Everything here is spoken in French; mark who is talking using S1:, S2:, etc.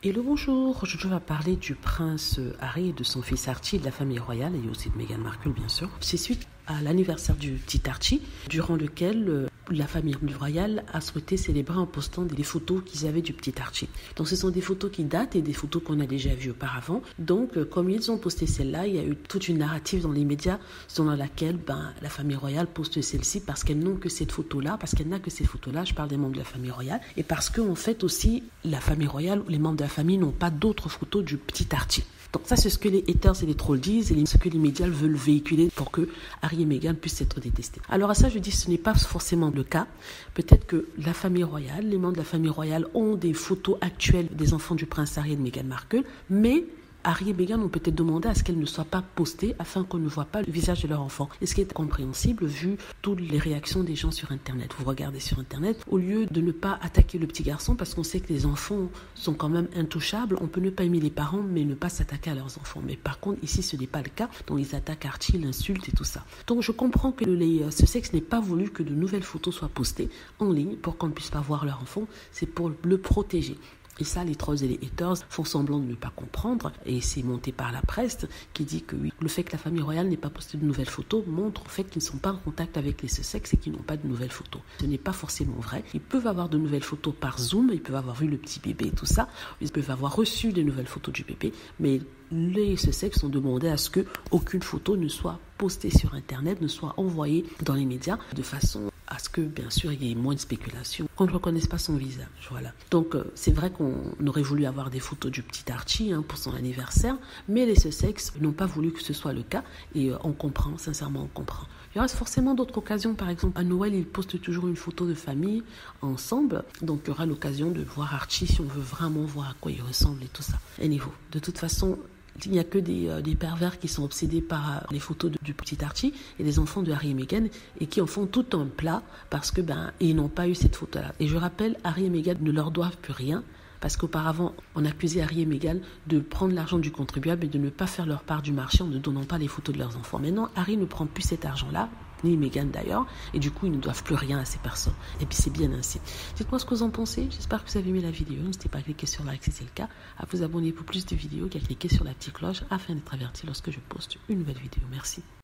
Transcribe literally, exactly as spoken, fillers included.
S1: Hello, bonjour. Aujourd'hui, on va parler du prince Harry et de son fils Archie, de la famille royale, et aussi de Meghan Markle, bien sûr. C'est suite à l'anniversaire du petit Archie, durant lequel euh, la famille royale a souhaité célébrer en postant des photos qu'ils avaient du petit Archie. Donc, ce sont des photos qui datent et des photos qu'on a déjà vues auparavant. Donc, euh, comme ils ont posté celle-là, il y a eu toute une narrative dans les médias selon laquelle ben, la famille royale poste celle-ci parce qu'elles n'ont que cette photo-là, parce qu'elle n'a que cette photo-là. Je parle des membres de la famille royale. Et parce qu'en fait aussi, la famille royale ou les membres de la famille n'ont pas d'autres photos du petit Archie. Donc ça, c'est ce que les haters et les trolls disent et ce que les médias veulent véhiculer pour que Harry et Meghan puissent être détestés. Alors à ça, je dis ce n'est pas forcément le cas. Peut-être que la famille royale, les membres de la famille royale ont des photos actuelles des enfants du prince Harry et de Meghan Markle, mais Harry et Meghan ont peut-être demandé à ce qu'elles ne soient pas postées afin qu'on ne voit pas le visage de leur enfant. Et ce qui est compréhensible vu toutes les réactions des gens sur Internet. Vous regardez sur Internet, au lieu de ne pas attaquer le petit garçon, parce qu'on sait que les enfants sont quand même intouchables, on peut ne pas aimer les parents, mais ne pas s'attaquer à leurs enfants. Mais par contre, ici, ce n'est pas le cas. Donc, ils attaquent Archie, l'insultent et tout ça. Donc, je comprends que les, ce sexe n'ait pas voulu que de nouvelles photos soient postées en ligne pour qu'on ne puisse pas voir leur enfant. C'est pour le protéger. Et ça, les trolls et les haters font semblant de ne pas comprendre. Et c'est monté par la presse qui dit que oui, le fait que la famille royale n'ait pas posté de nouvelles photos montre en fait qu'ils ne sont pas en contact avec les Sussex et qu'ils n'ont pas de nouvelles photos. Ce n'est pas forcément vrai. Ils peuvent avoir de nouvelles photos par Zoom, ils peuvent avoir vu le petit bébé et tout ça. Ils peuvent avoir reçu des nouvelles photos du bébé. Mais les Sussex ont demandé à ce qu'aucune photo ne soit postée sur Internet, ne soit envoyée dans les médias de façon à ce que, bien sûr, il y ait moins de spéculation, qu'on ne reconnaisse pas son visage. Voilà. Donc, euh, c'est vrai qu'on aurait voulu avoir des photos du petit Archie hein, pour son anniversaire, mais les Sussex n'ont pas voulu que ce soit le cas, et euh, on comprend, sincèrement, on comprend. Il y aura forcément d'autres occasions, par exemple, à Noël, ils postent toujours une photo de famille ensemble, donc il y aura l'occasion de voir Archie si on veut vraiment voir à quoi il ressemble et tout ça. Et niveau, de toute façon, il n'y a que des, euh, des pervers qui sont obsédés par euh, les photos de, du petit Archie et des enfants de Harry et Meghan et qui en font tout un plat parce que ben ils n'ont pas eu cette photo-là. Et je rappelle, Harry et Meghan ne leur doivent plus rien parce qu'auparavant, on accusait Harry et Meghan de prendre l'argent du contribuable et de ne pas faire leur part du marché en ne donnant pas les photos de leurs enfants. Maintenant, Harry ne prend plus cet argent-là, ni Meghan d'ailleurs, et du coup, ils ne doivent plus rien à ces personnes. Et puis, c'est bien ainsi. Dites-moi ce que vous en pensez. J'espère que vous avez aimé la vidéo. N'hésitez pas à cliquer sur like si c'est le cas, à vous abonner pour plus de vidéos, qu'à cliquer sur la petite cloche afin d'être averti lorsque je poste une nouvelle vidéo. Merci.